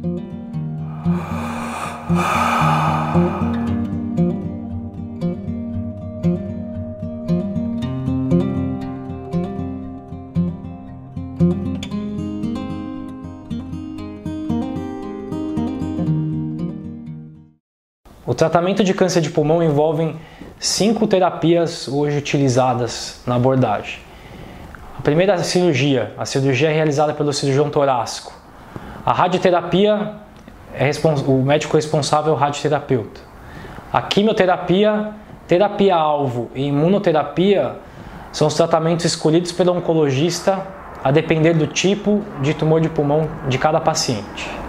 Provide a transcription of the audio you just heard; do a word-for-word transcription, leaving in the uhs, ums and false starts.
O tratamento de câncer de pulmão envolve cinco terapias hoje utilizadas na abordagem. A primeira é a cirurgia. A cirurgia é realizada pelo cirurgião torácico. A radioterapia, é o médico responsável é o radioterapeuta. A quimioterapia, terapia-alvo e imunoterapia são os tratamentos escolhidos pelo oncologista a depender do tipo de tumor de pulmão de cada paciente.